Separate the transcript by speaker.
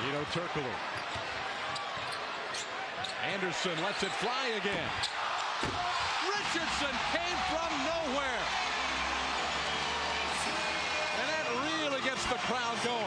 Speaker 1: Turkoglu. Anderson lets it fly again. Richardson came from nowhere. And that really gets the crowd going.